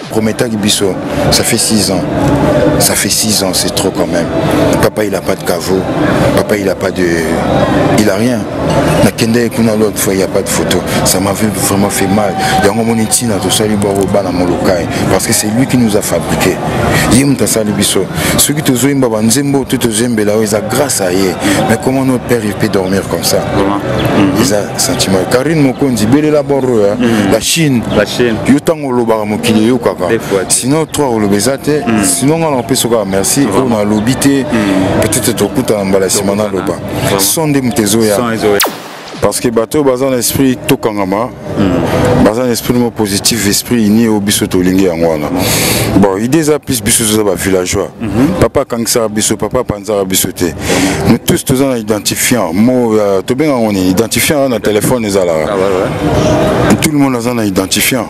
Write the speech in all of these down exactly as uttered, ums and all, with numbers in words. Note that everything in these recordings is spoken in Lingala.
Prometta Gibiso, ça fait six ans. Ça fait six ans, c'est trop quand même. Papa, il n'a pas de caveau. Papa, il n'a pas de... Il n'a rien. La Kende et Kuna l'autre fois, il n'y a pas de photo. Ça m'avait vraiment fait mal. Il y a un moment tout ça, parce que c'est lui qui nous a fabriqué. Ceux qui te ont grâce à lui. Mais comment notre père il peut dormir comme ça? Ils ont sentiment. Karine Mokondi, la Chine. La Chine. Sinon, trois ou le Bézate. Sinon, on peut se dire merci. On a l'obité. Peut-être tout le temps en balasimana loba. Sans des mtezoya. Parce que bateau bazan esprit to kangama. Bazan esprit positif, esprit ni au biso to lingi angwana. Bon, idée a plus biso za ba villageois. Papa kangsa biso, papa panza biso te. Nous tous tous en identifiant. Mo to ben on est identifiant dans téléphone ezala. Tout le monde en identifiant.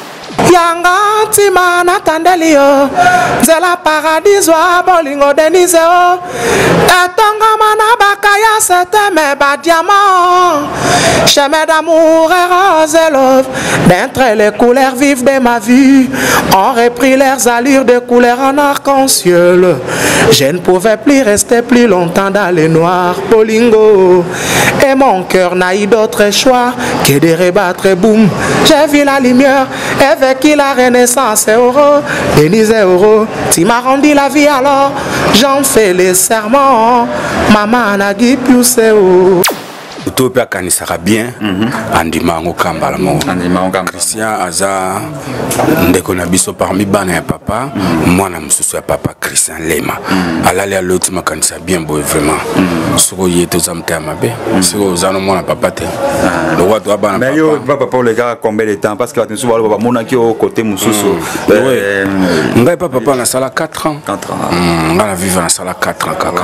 Yanga tima na tandelio Zela paradiso bolingo deniseo Etonga mana bakaya sete me ba diamant Chemin d'amour et rose et love D'entre les couleurs vives de ma vie ont repris leurs allures de couleurs en arc-en-ciel. Je ne pouvais plus rester plus longtemps dans les noirs bolingo Et mon cœur n'a eu d'autre choix que de rebattre boum. J'ai vu la lumière avec qui la renaissance est heureux, Denise est heureux, tu m'as rendu la vie alors, j'en fais les serments, maman n'a dit plus c'est heureux. Tout peut sera bien, Andimango Kambala. Christian Aza, ndeko na biso parmi bana ya papa, moi na mususu ya papa Christian Lema. Alali à l'autre ma kanisa bien boy vraiment. Soko yeto zamte amabe, soko zano mona papa te. Le roi doit bana papa. Mais yo papa pour les gars combien de temps parce que tu souvent papa mona ki au côté mususu. Ngai papa na sala quatre ans. quatre ans. Ngala vivre na sala quatre ans kaka.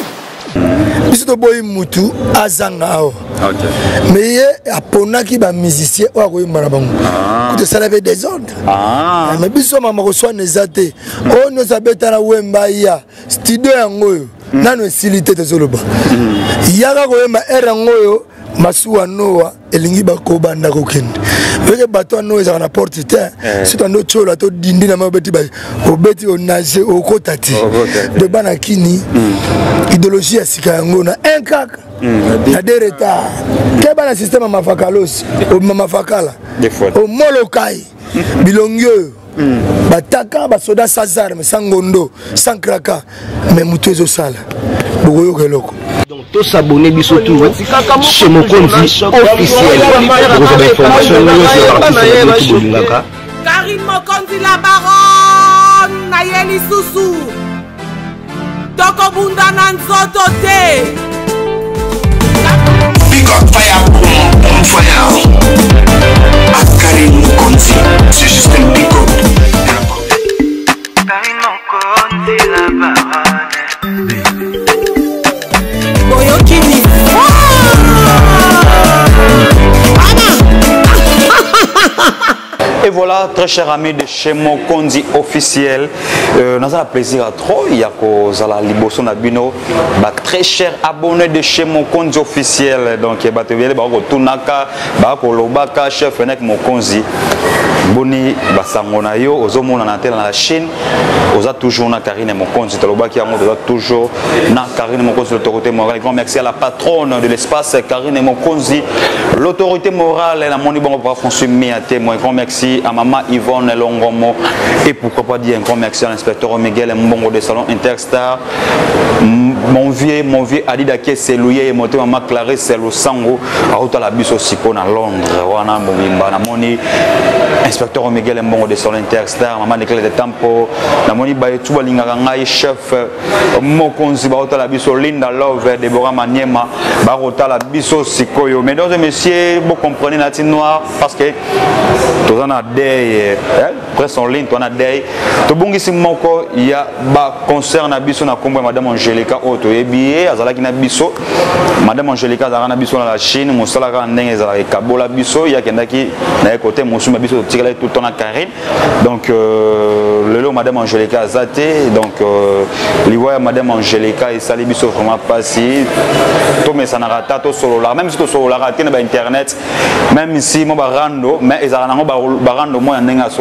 Biso boy mutu azanga o. OK. Mais aponaki ba musicien o ko yimba na bango. Ko ça avait des ordres. Ah. Mais biso mama ko so nezate. O no sabeta na wemba ya studio yango yo. Nano silité te zoloba. Yaka ko yemba era ngoyo masuwa noa elingi bakoba ndako kende. Veke bato no ezaka na porte te. Si tu ando chola to dindi na mabeti ba obeti o nage o kotati. De bana kini idéologie ya sika yango na un kaka. Na dereta. Ke bana système mafakalos o mafakala. O molokai bilongyo. Bataka basoda sans armes, sans gondo, sans kraka, mais mutezo sala. Bogoyo keloko. Donc tous s'abonner biso tout chez mon compte officiel. Vous avez information Karine Mokondi la baronne Nayeli Susu. Toko bunda nanzoto te. Big up fire boom on fire. Karine Mokondi, c'est juste un big up. Karine Mokondi la baronne. Boyokini. Et voilà, très chers amis de chez Mokondi officiel, euh, nous avons le plaisir à trop. Il y a la Liboso Nabino, très chers abonnés de chez Mokondi officiel. Donc, il y a Tunaka, Lobaka, chef Fenek Mokondi. Boni, Basangonayo, Ozomo na la Chine, Oza toujours na Karine Mokondi, Talobaki Amo, toujours na Karine Mokondi, l'autorité morale. Grand merci à la patronne de l'espace, Karine Mokondi, l'autorité morale, la moni bon pour François Miaté, moi grand merci à maman Yvonne Longomo et pourquoi pas dire un grand merci à l'inspecteur Miguel Mbongo de Salon Interstar, mon vieux, mon vieux Adi Dake Selouye et mon maman Clarisse Selousango, à Rota la bus aussi qu'on à Londres, Wana Mbimba, na moni inspecteur Miguel Mbongo de Salon Interstar, maman de Clé de Tampo, na moni Baye Touba Lingarangai, chef Mokonzi, Barota la bus Linda Love, Deborah Maniema, Barota la bus Sikoyo. Mesdames et messieurs, vous comprenez la team noire parce que tout en a des presque en ligne, tout en a des tout bon ici moko il y a ba concert na biso na kombo madame Angelica Auto et billet azala ki na biso madame Angelica azala na biso na la Chine mosala ka ndenge ezala ekabola biso ya kendaki na côté mosuma biso tikala tout en a Karine donc euh, le lot madame Angelica azate donc euh, liwa madame Angelica et sali biso vraiment passi to mais ça na rata to solo là même si to solo là raté na ba internet même ici mo ba rando mais ezala na mo ba rando mo ndenge solo te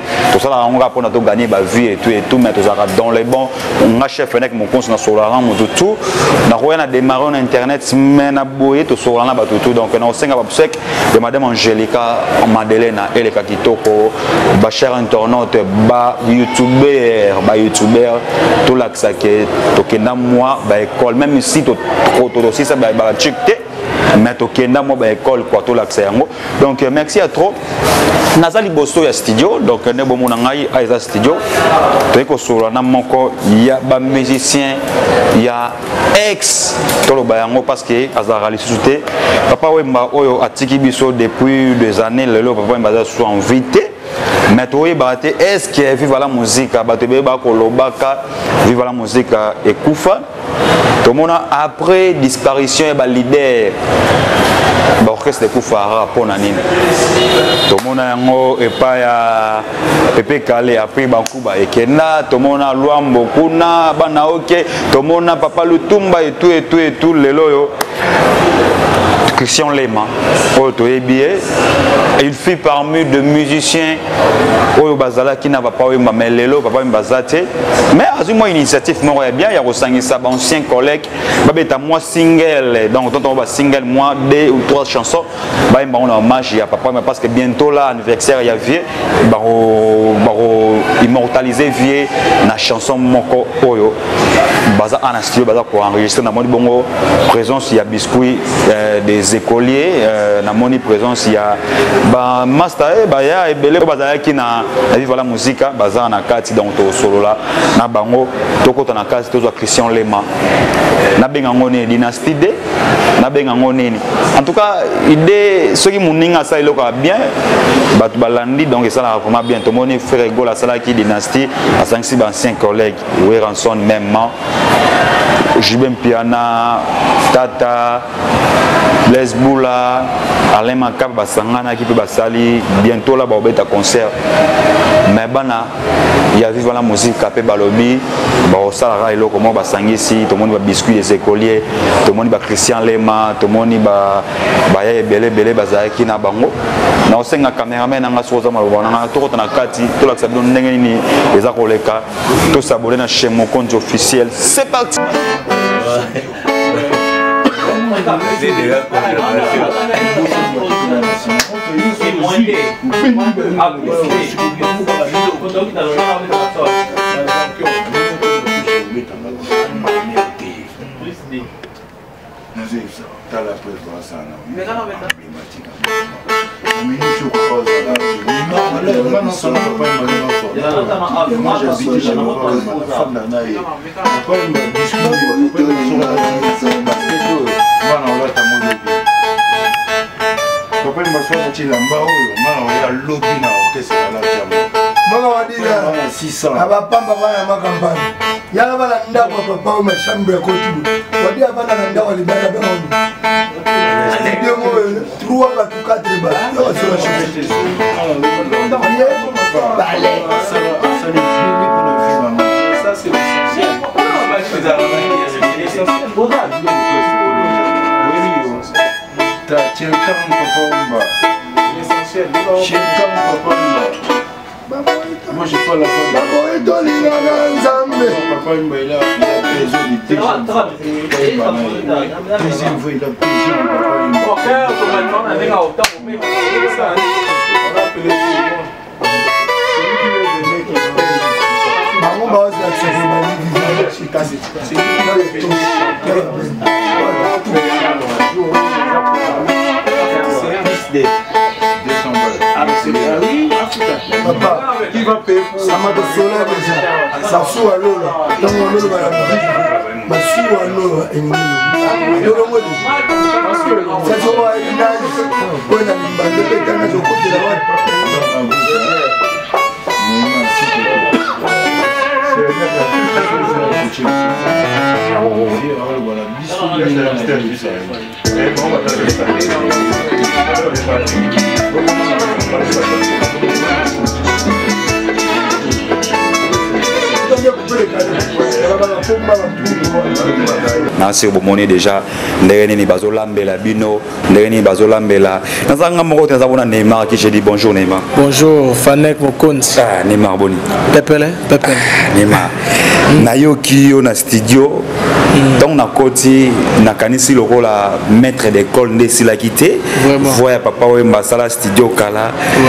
tout ça on va pour notre gagner ba vie et tout et tout mais tout ça dans les bons on a chef avec mon compte sur la rame tout tout na on a démarré en internet mais na boyer tout sur la ba tout donc on cinq ba sec de madame Angelica Madeleine et les Kakitoko ba cher internaute ba youtubeur ba youtubeur tout là que ça que to kenda moi ba école même si to to aussi ça ba ba checker mais to kenda moi ba école quoi tout là que ça donc merci à trop nazali bosso ya studio donc ne bo mona ngai aiza studio to ko solo na moko ya ba musicien ya ex to lo ba yango parce que azara li souté papa wemba oyo atiki biso depuis des années lelo papa wemba so invité mais toi est-ce que vive la musique bato beba kolobaka vive la musique ekufa tout le monde après disparition ba leader ba orchestre ekufa pour nani tout le monde yango epa ya Pepe Kale après bakuba ekena tout le monde Luambo kuna bana OK tout le monde Papa Lutumba et tout et tout et tout lelo yo Christian Lema, il fait parmi de musiciens Oyo Bazala qui n'a pas eu ma lelo, papa Mbazate. Mais à une initiative, moi bien, il y a aussi ça, ancien collègue, babeta moi single, donc quand on va single moi deux ou trois chansons, bah on a hommage à papa, mais parce que bientôt là anniversaire il y a vieux, bah on immortaliser vieux na chanson moko Oyo, baza en studio, baza pour enregistrer na moni bongo présence il y a biscuit des écoliers euh, na moni présence il y a ba master eh ba ya ebele bazala ki na vivre la musique baza na kati donc to solo là na bango toko na kati to Christian Lema na benga ngone dynastie de na benga ngone en tout cas idée ce qui muninga ça il est bien batu balandi donc ça la vraiment bien to moni frère Gola sala ki dynastie à cinq six anciens collègues oui ranson même Jibem Piana Tata Blaise Boula, Alain Makap Basangana qui peut basali bientôt là ba concert. Mais bana il y a vivre la musique capé balobi, ba osala ilo comment basangisi, tout le monde va biscuit des écoliers, tout le monde va Christian Lema, tout le monde va ba ya belé belé bazaki na bango. Na osenga cameraman nga soza malobana na to na kati, to la sabino ndenge ni eza koleka, to s'abonner na chez mon compte officiel. C'est parti. C'est déjà moi j'ai pas la papa, qui va payer pour ça? M'a donné déjà. Ça sous à l'eau là. Dans mon eau là. Ma sous à l'eau là. Et nous. Nous le parce que ça se voit une âge. Pour la bande de pétane de côté de la route. na se bomoni déjà ndenge ni bazolambela bino ndenge ni bazolambela nazanga moko te zabona Neymar qui je dis bonjour Neymar. Bonjour Fanek Mokonzi. Ah Neymar boni. Pepele Pepele. Neymar. Nayoki yo na studio donc na koti na kanisi lokola maître d'école nde sila quitté voya papa Wemba sala studio kala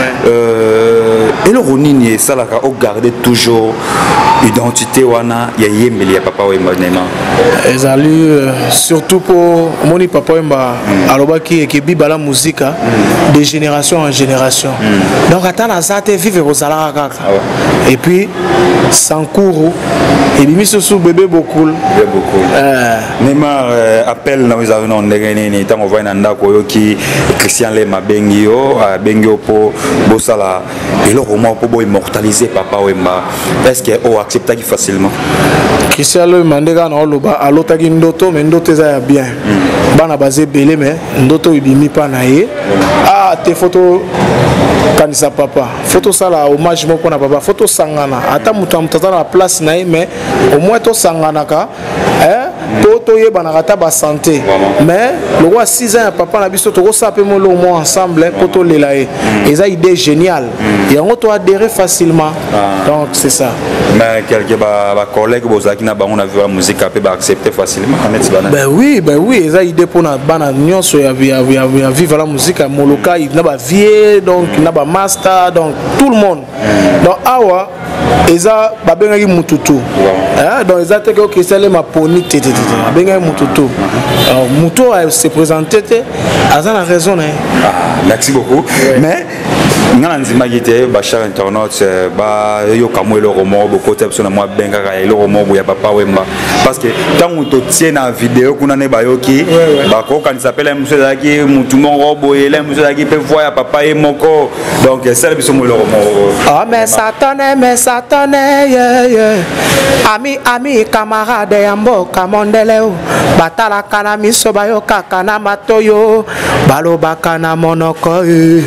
euh et le ronini sala ka o garder toujours identité wana ya yembeli ya papa Wemba Neymar ezali surtout pour moni papa Wemba alobaki ekebi bala musique de génération en génération donc atana zate vivre rozala kaka et puis Sankuru et bimi sous bébé beaucoup bébé beaucoup Neymar appelle na wizarino ndenge ni tango voya na ndako yoki Christian Lema bengi yo bengi yo po bosala eloko mo po bo immortaliser papa Wemba est-ce que o accepta facilement Christian Lema ndega na oloba alotaki ndoto mais ndoto eza ya bien bana basé belé mais ndoto ibimi pa na ye ah te photo kanisa papa photo sala hommage moko na papa photo sangana ata mutu amutata na place na ye mais au moins to sangana ka eh to to ye bana kata ba santé mais le roi six ans papa na biso to ko sape mo le mo ensemble poto lela ye eza idée géniale et on to adhérer facilement donc c'est ça mais quelque ba ba collègue bozaki na bango na vu la musique apé ba accepter facilement ben oui ben oui eza idée pour na bana nyonso ya ya vivre la musique à moloka na ba vie donc na ba master donc tout le monde donc awa eza babengaki mututu hein donc eza te que Christian Lema poni tete babengaki mututu alors muto se présenter te aza na raison hein ah merci beaucoup mais ngana nzima gite ba cher internaute ba yo kamwe le romo bo côté na moi benga ka le romo ya papa Wemba parce que tant to tient na vidéo kuna ne ba yoki ba ko kan s'appelle monsieur zaki mutu mon robo et là monsieur zaki peut voir papa et moko donc c'est le bisomo le romo ah mais satane mais satane yeah yeah ami ami camarade yambo kamondeleo batala kana miso bayo kakana matoyo baloba kana monoko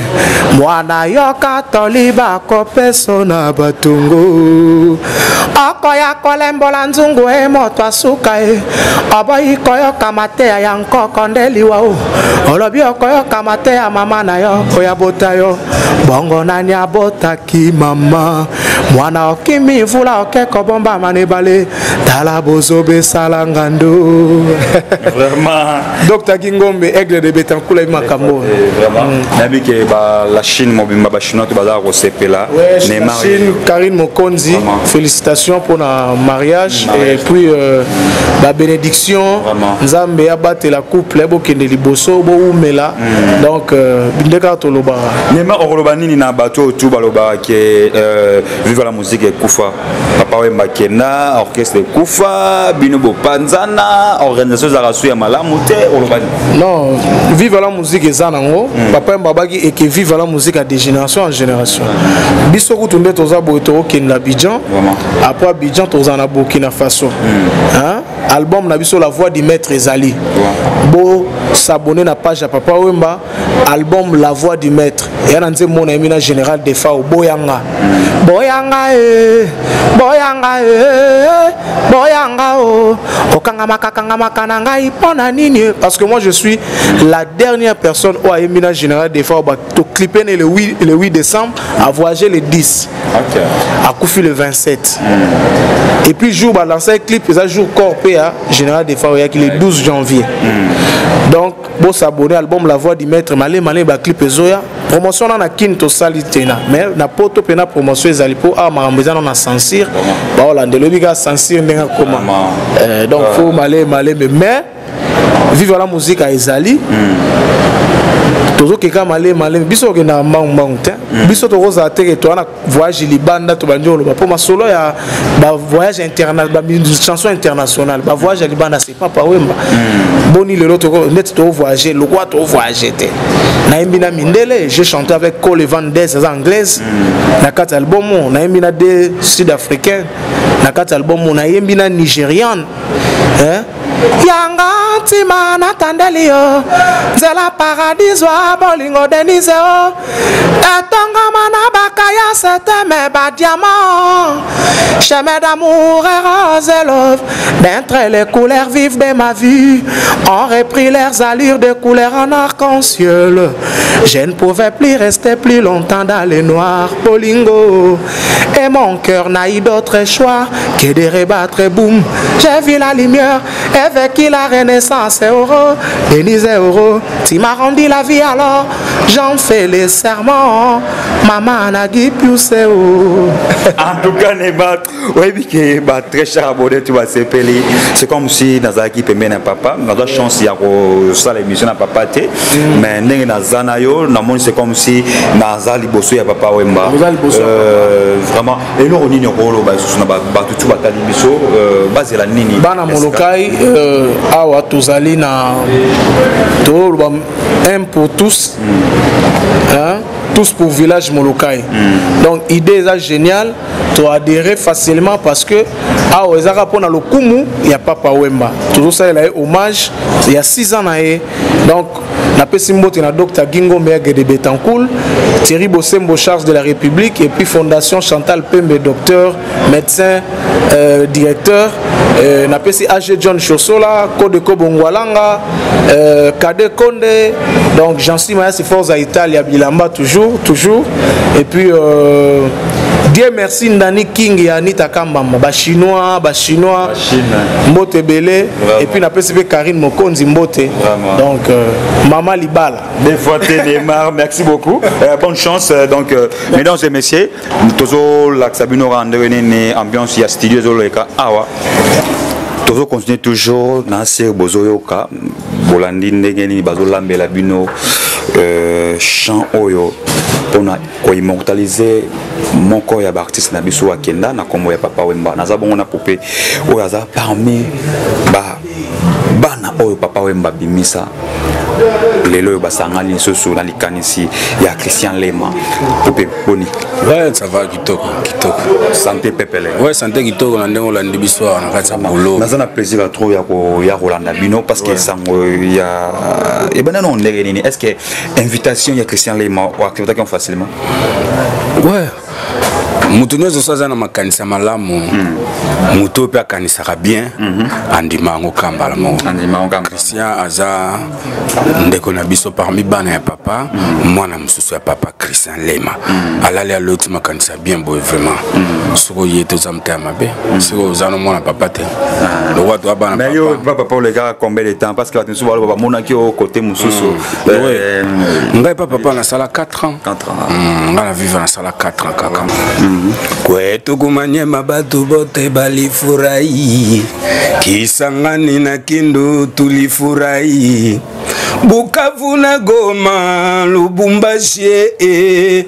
mwana yoka toliba ko persona batungu akoya kolembola nzungu e moto asuka e aboyi koyo kamate ya nkoko ndeliwa o olobi okoyo kamate ya mama na yo oya bota yo bongo nani abotaki mama mwana okimi vula okeko bomba manebale tala bozobe salangando vraiment docteur Kingombe aigle de Betankula makambo vraiment nabi ke ba la Chine mobimba ba chinois to bazar ko sepela Neymar Karine Mokonzi félicitations pour le mariage et puis euh, la bénédiction nzambe ya batela la couple bo kende liboso bo umela donc ndeka to loba Neymar oloba nini na bato tout baloba ke vive la musique et kufa papa Wemba kena orchestre kufa bino bo panzana organisation za rasu ya malamu te oloba non vive la musique ezanango papa Wemba baki et que vive la musique à de génération en génération biso kutunde toza bo to kenda Abidjan après Abidjan toza na Burkina Faso hein album na biso la voix du maître Ezali bo s'abonner na page à papa Wemba album la voix du maître et on dit mon ami général des Fa boyanga boyanga eh boyanga eh boyanga oh okanga makakanga makana ngai pona nini parce que moi je suis la dernière personne au Emina général des Fa to clipper le huit le huit décembre à voyager le dix OK à Koufi le vingt-sept et puis jour ba lancer clip ça jour corpé à général des Fa le douze janvier donc bon s'abonner album la voix du maître malé malé ba clip zoya promotion na kinto salitena mais na poto pena promotion ezali po a marambeza na censure ba olande lobiga censure ndenga koma euh, donc faut malé malé mais vivre la musique à ezali tozo keka malé malé biso ke na mbang mbang te biso to roza te to na voyage libanda to banjolo ba po ma solo ya ba voyage international ba chanson internationale ba voyage libanda c'est pas pa Wemba boni le loto net to voyager le quoi to voyager te na imbina mindele j'ai chanté avec Cole Vandes anglaise na quatre album na imbina des sud-africains na quatre album na imbina nigériane hein yanga ntima natandeli yo nzela paradis wa bolingo denise o etongama na bakaya seteme badiamant chemin d'amour et rose et love d'entre les couleurs vives de ma vie ont repris leurs allures de couleurs en arc-en-ciel. Je ne pouvais plus rester plus longtemps dans les noirs bolingo et mon cœur n'a eu d'autre choix que de rebattre boum. J'ai vu la lumière et vécu la renaissance euro. Denise euro, tu m'as rendu la vie alors j'en fais les serments. Maman n'a dit plus euro. En tout cas, oui, que très cher abonné, tu vas s'épeler. C'est comme si dans la équipe mène un papa, on a la chance il y a ça l'émission n'a pas pâté, mais n'est dans Zanayo, c'est comme si dans Ali Bosso il y a papa Wemba. Vraiment, et nous on y a rôle bah sur na ba tout ba talibiso base la nini. Bana molokai awa tozali na to un pour tous, hein. Tous pour village Molokai. Mm. Donc idée est géniale, tu as adhéré facilement parce que ah aux Arabes le Kumu il n'y a pas Papa Wemba. Toujours ça il a eu hommage il y a six ans naé. Donc na pesimbo na docteur Gingo Mergue de Betancourt, Thierry Bossembo charge de la République et puis Fondation Chantal Pembe docteur, médecin, euh, directeur euh, na pesi A G John Chosola, Code Kobongwalanga, euh, Kade Konde, donc Jean-Cy Mayas Forza Italia Bilamba toujours toujours et puis euh, Dieu merci Ndani King et Anita Kambamba, ba chinois, ba chinois, Mbote Belé et puis na pesi Karine Mokonzi Mbote. Donc euh, Maman Libala. Des fois Télémar, merci beaucoup. Euh, bonne chance donc euh, mesdames et messieurs, toujours la Sabino Randrene ambiance ya studio Zoleka awa. Toujours continuer toujours dans ces bozoyoka bolandi ndengeni bazolambela bino euh chant oyo pona ko immortaliser mon corps ya artiste na biso akenda na kombo ya Papa Wemba naza bongo na poupée oyo aza parmi ba bana oyo Papa Wemba bimisa lelo basangani soso na likanisi ya Christian Lema poupée boni. Ouais, ça va kitoko kitoko. Santé pepele. Ouais, santé kitoko na ndengo la ndibiso na kati ya bolo. Naza na plaisir à trop ya ko ya Rolanda bino parce que sango ya et ben non ndenge nini est-ce que invitation ya Christian Lema ou activité facilement? Ouais. Mutu nyozo saza na makanisa malamu mutu pe akanisaka bien andima ngo kambala mo Christian aza ndeko na biso parmi bana ya papa mwana mususu ya papa Christian Lema alali a l'autre makanisa bien boy vraiment soko yeto zamta mabe soko zano mwana papa te le roi doit bana mais yo papa pour les gars combien de temps parce que tu souvent papa mona ki au côté mususu ngai papa na sala quatre ans quatre ans ngala vivre na sala quatre ans kaka kwetu kumanyema batu bote balifurahi kisangani na Kindu tulifurahi Bukavu na Goma Lubumbashi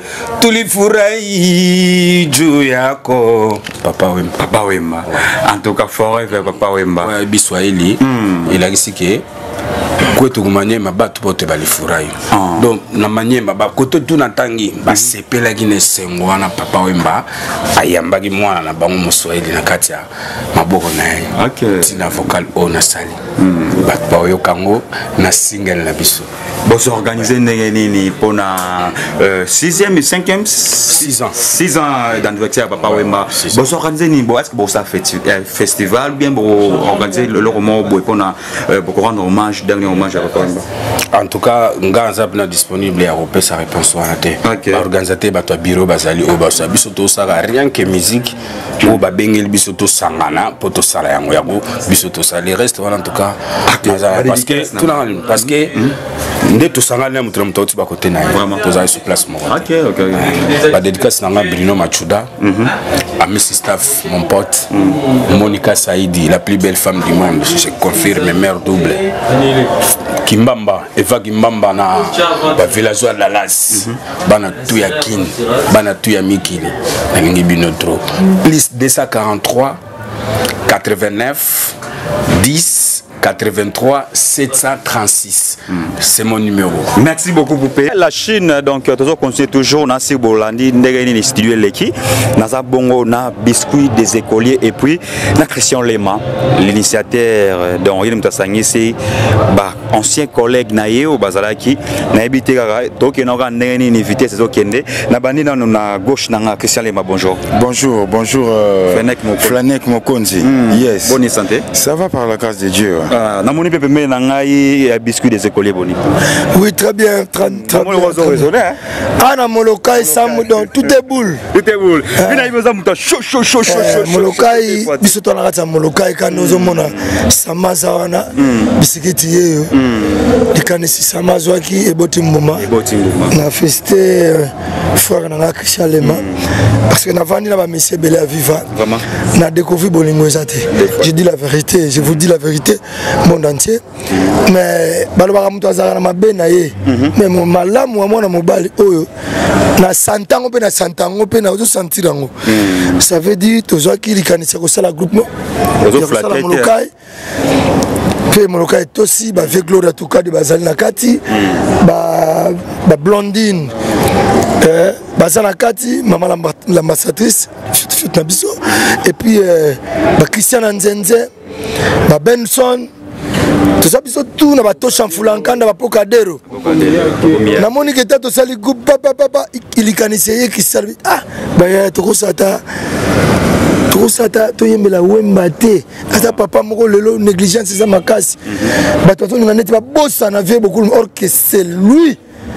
tulifurahi juu yako Papa Wemba. Papa Wemba en tout cas forever Papa Wemba ouais Biswahili il a risqué kwetu kumanyema batu bote balifurahi donc na manyema ba koto tu na tangi ba sepela kine sengo wana Papa Wemba ayambaki mwana na bango Moswahili na kati ya maboko na yeye okay tina vocal ona sali ba ba yo kango na single na biso boss organiser ndenge nini pona sixième et cinquième six ans six ans d'anniversaire Papa Wemba boss organiser ni bo est-ce que boss a fait festival bien pour organiser le roman bo pona pour rendre hommage dernier hommage à Papa Wemba. En tout cas nganza bna disponible à repérer sa réponse wana te organisateur bato bureau bazali o baso biso to sala rien que musique o ba bengel biso to sangana poto sala yango yako biso to sala les restes voilà en tout cas parce que tout na parce que nde to sangana mutu mutu ti ba côté na vraiment to za sur place mo OK OK ba dédicace na Bruno Machuda ami staff mon pote Monica Saidi la plus belle femme du monde je confirme mère double Kimbamba Eva Kimbamba na ba villageois de la Las bana tout ya kin bana tout ya mikili na ngi bino trop plus deux cent quarante-trois quatre-vingt-neuf dix quatre-vingt-trois sept cent trente-six. Mm. C'est mon numéro. Merci beaucoup, Poupée. La Chine, donc, toujours continue toujours dans ce Bolandi, Ndegeni studio Leki, Naza Bongo, na biscuit des écoliers, et puis na Christian Lema, l'initiateur dont il m'a c'est ancien collègue naïe au Bazalaki, na habité donc il y a une invité c'est okende, na bandi na na gauche na Christian Lema. Bonjour. Bonjour, bonjour. Euh, Flanek Mokonzi. Mm. Yes. Bonne santé. Ça va par la grâce de Dieu. Ah, na moni pepe me na ngai biscuit des écoliers boni. Oui, très bien, très, très bien. Ah, na Molokai, ça dans tout est boule. Tout est boule. Bina iboza muta chaud chaud chaud chaud chaud. Molokai, biso to na kata Molokai ka nozo mona samaza wana bisikiti yeyo. Dikanisi samazwa ki eboti mbuma. Eboti mbuma. Na festé frère na Christian Lema parce que na vandi na ba monsieur Belé à vivre. Vraiment. Na découvert bolingo ezate. Je dis la vérité, je vous dis la vérité monde entier. Mais balobaka mutu azaka na mabe na ye. Mais mon malamu wa mwana mobali oyo na santango pe na santango pe na ozo sentir yango. Ça veut dire tozwa ki likanisa ko sala groupement. Ozo flatter. Molokai. Pe Molokai tosi ba avec Gloria Tuka de bazali na kati ba ba blondine euh bazana kati maman l'ambassadrice chute na biso et puis euh, ba Christian Nzenze ba Benson tout ça biso tout na ba tosha mfulankanda ba Pokadero na moni ke tato sali groupe papa papa ilikanise ki servi ah ba ya to kosata tout ça to yembela wemba te ata papa moko lelo négligence ça makasi bato to ngane te ba bossa na vie beaucoup or que c'est lui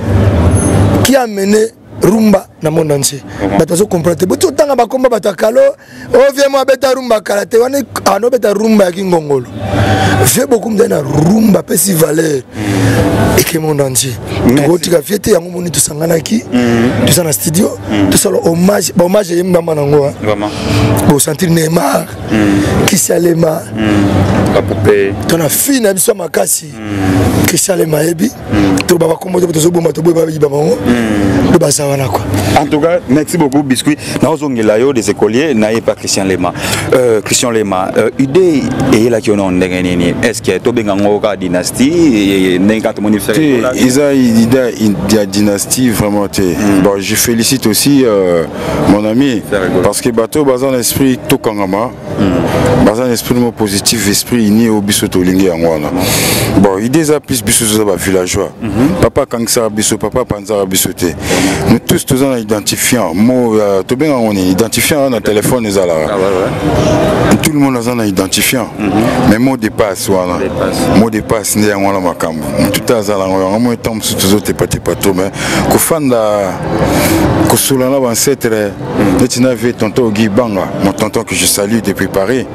qui a mené rumba na monde entier bato so comprendre boto tanga ba komba bato kalo o vie mo beta rumba karate wana ano beta rumba ki ngongolo vie beaucoup mdana rumba pesi valeur et que monde entier to tika fiete yango moni to sangana ki to sana studio to solo hommage ba hommage yemba manango vraiment bo sentir Neymar Christian Lema la poupée ton a fini biso makasi Christian Lema ebi to ba kombo to so bomba to boy ba ba bango do ba sawana quoi. En tout cas, merci beaucoup Biscuit. Naozongela yo des écoliers naie pas Christian Lema. Euh Christian Lema euh idée et là qui on ndenge nini. Est-ce que to benga ngoka dynastie ndenge to moni faire ils a idée de dynastie vraiment té. Bon, je félicite aussi euh, mon ami parce que bateau bazan esprit to kangama. Bazan esprit mo positif esprit ni au biso to lingi ngwana. Bon, idée a plus biso za ba villageois. Papa kangsa biso papa panza biso té. Nous tous tous en identifiant moi to bien on est identifiant dans téléphone les ala. Tout le monde en a identifiant. Mais mot de passe voilà. Mot de passe ndé ngwana makambo. Tout azala ngwana moi tombe sur tous autres pas pas trop mais ko fanda ko solana ba ancêtre netina ve tonton Guy Banga, mon tonton que je salue depuis Paris.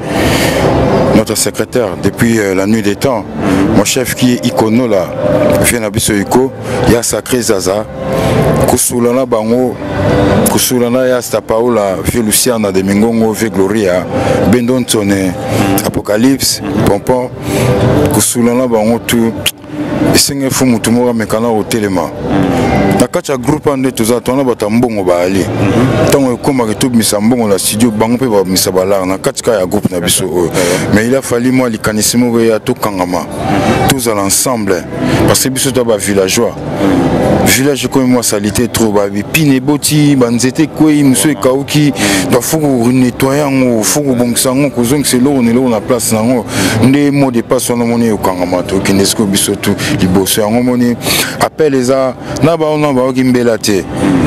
Notre secrétaire depuis euh, la nuit des temps, mon chef qui est Icono là, vient à Bissoïko, il y a Sacré Zaza, Kusulana Bango, Kusulana Yasta Paola, Vieux Luciana de Mingongo, Vieux Gloria, Bendon Tone, Apocalypse, Pompon, Kusulana Bango tout, et c'est un fou moutoumora mekana au téléma. Na kacha groupe ande toza tona bata mbongo ba ali tango ekoma ke to misa mbongo la studio bango pe ba misa balar na katika ya groupe na biso mais il a fallu moi likanisimo ya to kangama tous à l'ensemble parce que biso to ba villageois village comme moi salité trop ba pine boti banzete koi muso ekauki ba fuku nettoyer ngo fuku bongsango ko zonk c'est lo ne lo na place nango ndé mot de passe na moni okangama to kinesko biso to liboso yango moni appel les a na ba on va gimbela te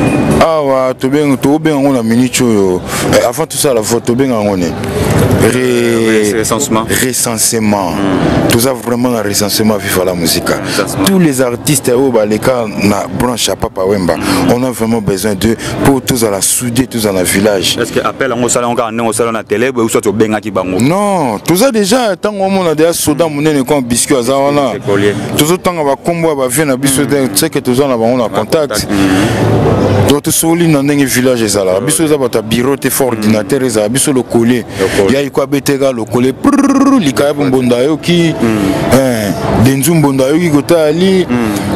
awa to ben to ben on a minute avant tout ça la photo ben on est recensement recensement tout ça vraiment un recensement viva la musique tous les artistes au baleka na branche à Papa Wemba on a vraiment besoin de pour tous à la souder tous dans le village. Est-ce que appel en salon encore en salon na télé ou soit au benga ki bango non tout ça déjà tant on a déjà soda monene comme biscuit azana tout ça tant va combo va venir na biso c'est que tous on a on a contact donc tout soli dans un village ezala biso za bata bureau te fort ordinateur ezala biso le coller ya iko betega le coller likaya bombonda yo ki hein denzu mbonda yo ki kota ali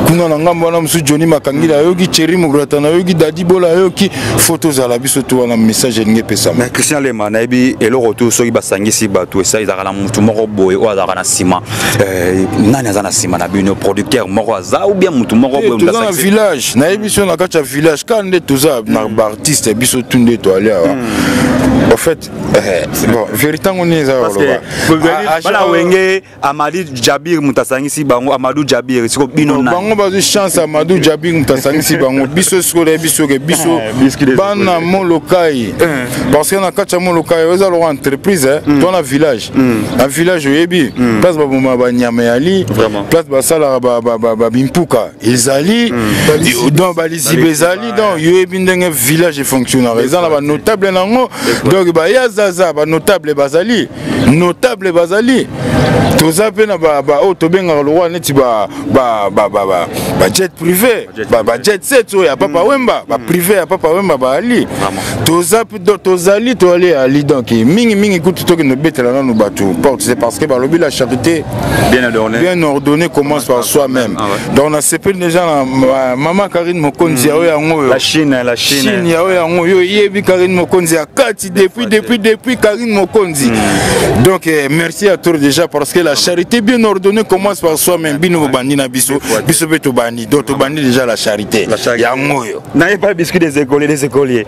kuna na ngambo wana musu Johnny Makangila yoki Thierry Mugrata na yoki Dadi Bola yoki photos à la biso to wana message nge pesa mais Christian Lema na ebi elo retour soki basangisi bato esa izaka na mutu moko boye o azaka na sima euh nani azana sima na bino producteur moko aza ou bien mutu moko boye dans le village na ebi so na kacha village kande toza na artiste biso tunde to aller en fait bon véritablement on est parce que bala wenge Amadou Jabir mutasangisi bango Amadou Jabir siko bino na bango bazo chance Amadou Jabir mutasangisi bango biso siko le biso ke biso bana mon lokai parce que na kacha mon lokai oza lo entreprise dans la village un village yebi place ba boma ba nyama yali place ba sala ba ba ba bimpuka izali dans balizi bezali dans yebi ndenge village fonctionnaire ezala ba notable nango donc ba yazaza ba notable bazali notable bazali toza pe na ba ba o to benga lo wana ti ba ba ba ba ba jet privé ba ba jet set o ya papa Wemba ba privé ya papa Wemba ba ali toza pe tozali to aller ali donc mingi mingi kutu to ke no betela na no batu porte c'est parce que ba lobi la charité bien ordonnée bien ordonnée commence par soi-même donc on a sepé déjà maman Karine Mokonzi ya yango la Chine la Chine Chine ya yango yo yebi Karine Mokonzi ya kati depuis depuis depuis Karine Mokonzi donc merci à toi déjà parce que la charité bien ordonnée commence par soi-même bino bandi na biso biso beto bandi donc to bandi déjà la charité ya moyo na pas biscuit des écoliers des écoliers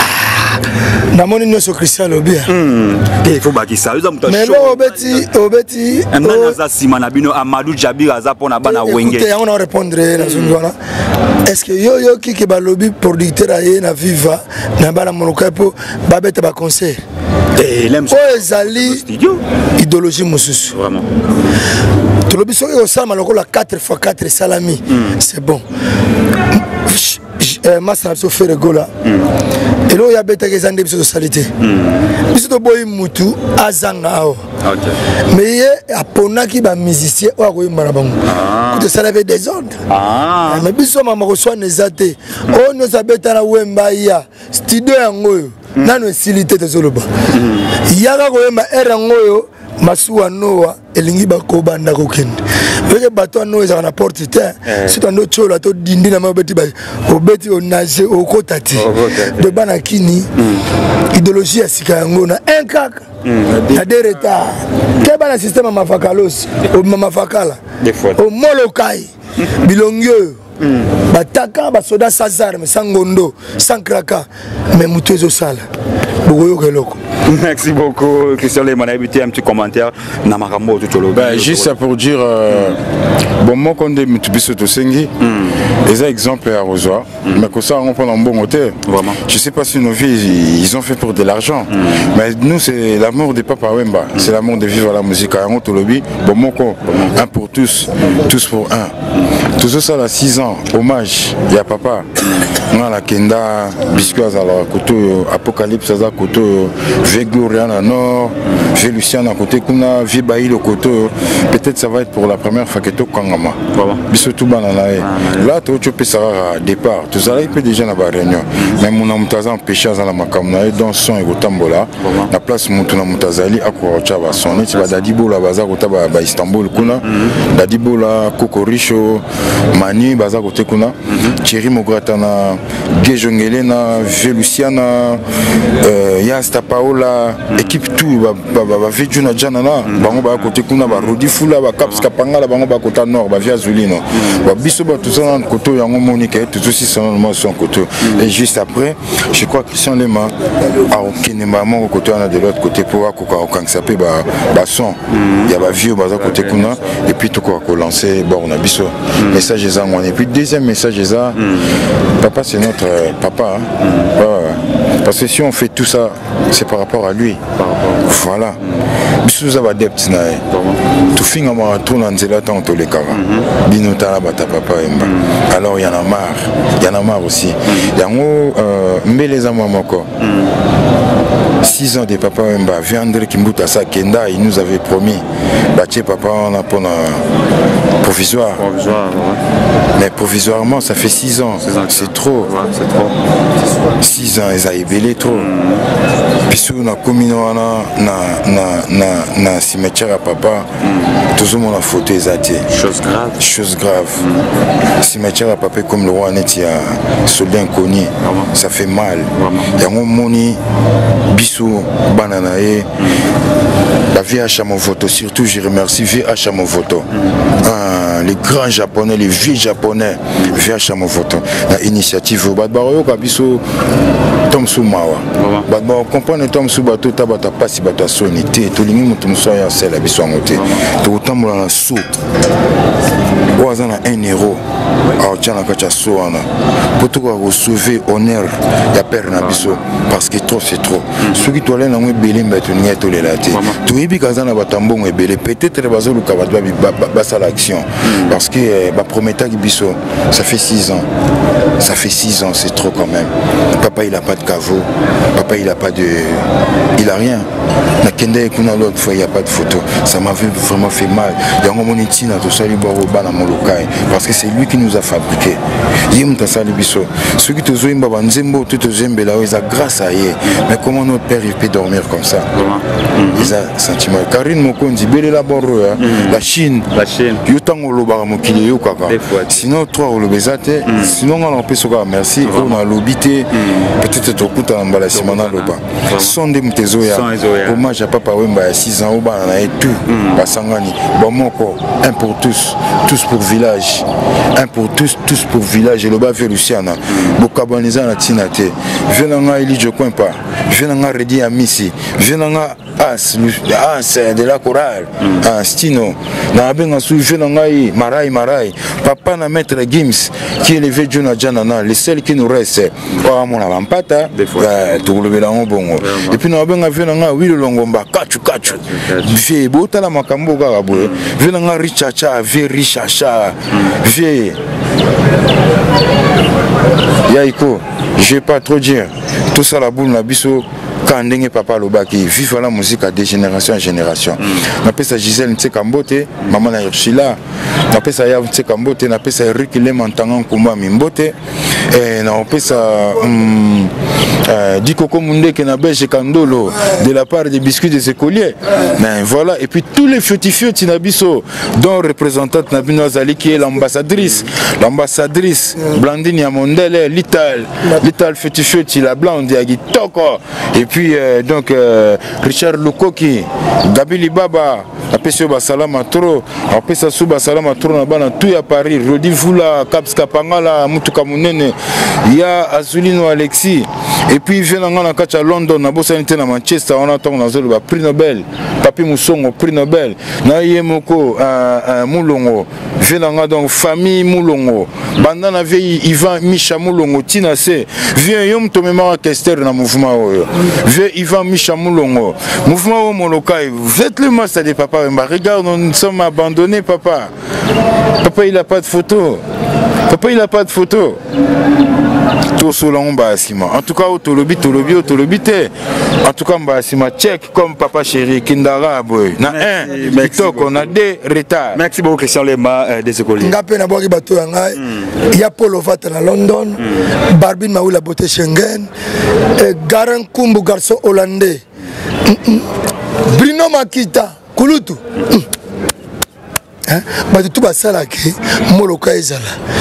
namoni nyonso Christian Lobia il faut bakisa uza muta mais lo obeti obeti ndana za sima na bino Amadou Jabir aza pona bana wenge écoutez on va répondre na zungwana est-ce que yo yo ki ke ba lobby producteur aye na viva na bana monoka po ba beta ba concert et l'aime so ezali idéologie mosusu vraiment to lobby so yo sama lokola quatre fois quatre salami c'est bon Massa so fait regola et là il y a bête que zande biso salité biso to boy mutu azanga o mais apona ki ba musicien o ko yimba bango ko ça avait des ordres ah mais biso mama ko so nezate o no za beta na Wemba ya studio yango nano silité te zoloba yaka ko yimba era ngoyo masuwa noa elingi bakoba ndako kende veke bato no ezaka na porte te si to ndo chola to dindi na mabeti ba obeti o nage o kotati de bana kini idéologie ya sika yango na un kaka na de retard ke bana système mafakalos o mafakala o molokai bilongyo bataka basoda sans armes sans ngondo sans kraka mais mutu ezo sala bogoyo keloko. Merci beaucoup Christian Lema, un petit commentaire na makambo tout le ben juste pour dire euh, bon moi quand des mutubiso to sengi les exemples à Rosoir mais que ça on prend un bon hôtel vraiment je sais pas si nos vies ils ont fait pour de l'argent mais nous c'est l'amour de Papa Wemba c'est l'amour de vivre la musique à tout lobby bon moi un pour tous tous pour un tout ça là six ans hommage il y a papa on a la kenda biscuits alors koto apocalypse ça koto Vieux Gloria à nord, Vieux Lucien à côté, Kuna, Vieux Bailly le côté. Peut-être ça va être pour la première fois que tu as Kangama. Bissotou Banana. Là, tu peux savoir départ. Tout ça, il peut déjà dans la réunion. Mais mon amutaza empêché à la Makamna, dans son et Gotambola, la place Moutuna Moutazali, à Kouachava, son et Dadibo, la Baza, Gotaba, Istanbul, Kuna, Dadibo, la Kokoricho, Mani, Baza, Gote Kuna, Thierry Mogratana, Gejongelena, Vieux Luciana, Yasta Paola. Équipe tout va va faire une janana bango ba côté kuna ba rodi fula ba caps kapanga la bango ba côté nord ba via Zulino ba biso ba tout ça dans côté yango monique tout aussi son son côté et juste après je crois Christian Lema a aucun maman côté on a de l'autre côté pour quoi quand ça peut ba ba son il y a ba vieux ba côté kuna et puis tout quoi ko lancer bon on a biso message ça et puis deuxième message ça papa c'est notre papa parce que si on fait tout ça c'est par rapport à lui. Voilà. Bisous à dept na. Tout fin à moi tout n'anzela tant tous les cas. Binotala bata papa emba. Alors il y en a marre. Il y en a marre aussi. Yango mbé les amants moko. Six ans de papa emba. Viandre Kimbuta sa Kenda il nous avait promis. Baché papa on a pour provisoire. Provisoire. Mais provisoirement, ça fait six ans. C'est trop. Ouais, c'est trop. six ans, ils ont ébélé trop. Puis si on a commis dans le cimetière à papa, tout le monde a photo les athées. Chose grave. Chose grave. Cimetière à papa comme le roi net, il y a soldat inconnu. Ça fait mal. Il y a un moni, bisou, bananae. La V H à mon photo, surtout je remercie V H à mon photo. Ah, les grands japonais, les vieux japonais, V H à mon photo. L'initiative au Badbaro, Kabiso, Tom Soumawa. Badbaro, comprendre Tom Soubato, Tabata Passi, Bata Sonité, tout le monde, tout le monde, c'est la biso en côté. Tout le temps, on a sous. On a un héros. Alors, tiens, on a sous. Pour tout sauver honneur, il y a père Nabiso. Parce que trop, c'est trop. Ceux qui tournent dans le bélim, ils n'y a tous les latés. Peut-être que c'est l'action. Parce que ça fait six ans. Ça fait six ans, c'est trop quand même. Papa, il n'a pas de caveau. Papa, il n'a pas de. Il n'a rien. Il n'y a pas de photo. Ça m'avait vraiment fait mal. Il y a un moment parce que c'est lui qui nous a fabriqué. Ceux qui te ont grâce à eux. Mais comment notre père il peut dormir comme ça? Ils ont sentiment. Karine Mokondi, la Chine. La Chine. Sinon, toi, on le baisate. Sinon, on a fait merci. On a l'obité. Peut-être que tu as un balasimana loba. Son de Mtezoya. Hommage à Papa Wemba, six ans, on a tout. Basangani. Bomoko, un pour tous. Tous pour village. Un pour tous, tous pour village. Et le bas vers Luciana. Bokabaniza na Tinate. Venanga Eli Jokwempa. Venanga Redi Amisi. Venanga As. As de la chorale. Stino. Na benga sou venanga Marai Marai. Papa na maître Gims qui est élevé Jona Janana. Les seuls qui nous restent. Oh mon avampata. Tout le bélan bongo. Et puis na benga venanga Willy Longomba. Kachu Kachu. Vie bota la makambo garaboué. Venanga Richacha. Vie Richacha. Vie. Yaiko, je vais pas trop dire. Tout ça la boule na biso quand ndenge papa lobaki vive la musique de génération en génération. Na pesa Gisèle Ntsekambote, maman na Urshila. Na pesa Yav Ntsekambote, na pesa Eric Lemantanga Kumba Mimbote. Et na pesa Dikoko Munde qui na Belge Kandolo de la part des biscuits des écoliers. Mais voilà, et puis tous les fiotifiots Tinabiso, dont représentante Nabino Azali qui est l'ambassadrice, l'ambassadrice Blandine Yamondele, Lital, Lital fiotifioti, la blonde Yagi Toko, et puis euh, donc euh, Richard Lukoki, Gabili Baba, Apesio Basalama Tro, Apesa Suba Salama Tro Nabana, tout à Paris, Rodi Vula, Kapska Pangala, Mutuka Munene, il y a Azulino Alexis. Et puis il vient à London, na bosanité na Manchester, on attend dans le prix Nobel, Papi Moussongo, prix Nobel, na Yemoko, Moulongo, vient donc famille Moulongo, Bandana vieille Ivan Micha Moulongo, Tina C, vient Yom Tomemara Kester dans le mouvement, vient Ivan Micha Moulongo, mouvement Molokai, vous êtes le master des papas, regarde, nous sommes abandonnés, papa. Papa, il n'a pas de photo. Papa, il n'a pas de photo. En tout cas, Tolobi, Tolobi, Tolobi, en tout cas, Mbassima tchèque comme papa chéri, Kindara, boy. Na un, TikTok, on a des retards. Merci beaucoup, Christian Lema, des écoliers. Il y a Paul Ovat à London, Barbine Maoula Beauté Schengen, Garan Kumbu, garçon hollandais, Bruno Makita, Kulutu. Mais tout ça là qui Moloka ezala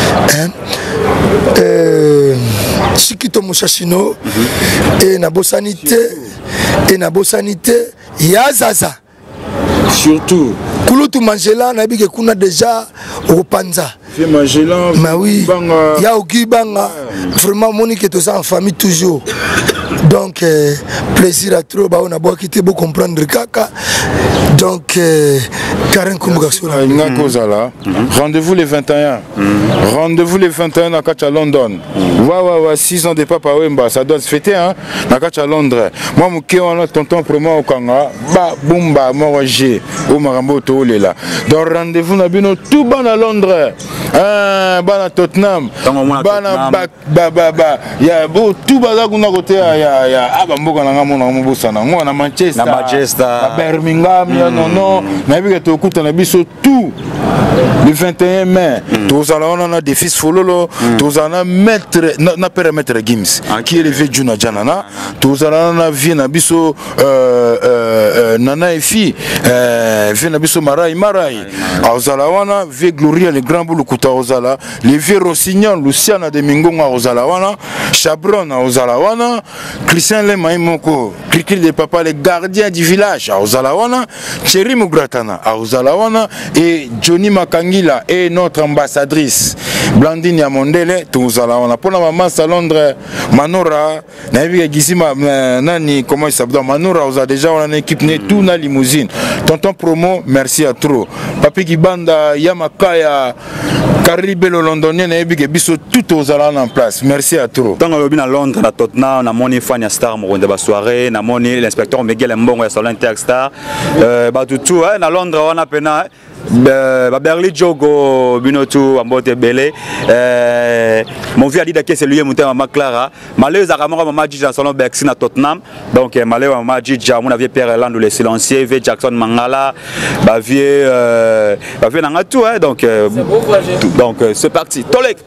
euh Chikito Mushashino et na bosanité et na bosanité ya zaza surtout Kulutu Mangela na bige kuna déjà au Panza fait Mangela mais oui ya Okibanga vraiment Monique est en famille toujours. Donc, euh, plaisir à trop, on a beau quitter, beau comprendre Kaka. Donc, euh, Karen Kumbugasso. Rendez-vous les vingt et un. Rendez-vous les vingt et un à Kacha London. Waouh, waouh, six ans de Papa Wemba, ça doit se fêter, hein, à Kacha Londres. Moi, mon cœur, on a tonton pour moi au Kanga. Ba, boumba, moragé, au Marambo, Tolela. Donc, rendez-vous, Nabino, tout bon à Londres. Ah, bon à Tottenham. Bon à Ba, Ba, Ba. Il y a beau, tout bazar qu'on a côté. Ya ya abamboka na ngamo na mbosa na ngo na Manchester na Manchester na Birmingham ya non non na bika to écoute na biso tout le vingt et un mai tozala on a des fils fololo tozala maître na père maître Gims qui est le vieux Juna Janana tozala na vie na biso nana et fille vie na biso marai marai ozala wana vieux Gloria le grand boulou kuta ozala le vieux Rossignol Luciana de Mingonga ozala wana Chabron ozala wana Christian Lema moko Krikil de papa le gardien du village ozala wana Chéri Mugratana ozala wana et Johnny Makangila et notre ambassadrice Blandine Yamondele tozala wana pona maman à Londres Manora na bi gisima nani comment il s'appelle Manora ozala déjà on a une équipe né tout na limousine tonton promo merci à trop papi Kibanda Yamakaya Caribelo londonien na bi biso tout ozala en place merci à trop tant lobi na Londres na Tottenham na moni Fania Star mo de ba soirée na moni l'inspecteur Miguel Mbongo ya salon Interstar euh ba tout na Londres on a pena ba Berli Jogo binotu ambote belé euh mon vieux a dit que c'est lui monté maman Clara malheur za kamera maman Dija salon Bercy na Tottenham donc malheur maman Dija mon vieux père Lando le silencieux vieux Jackson Mangala ba vieux euh ba vieux na tout donc donc c'est parti Tolek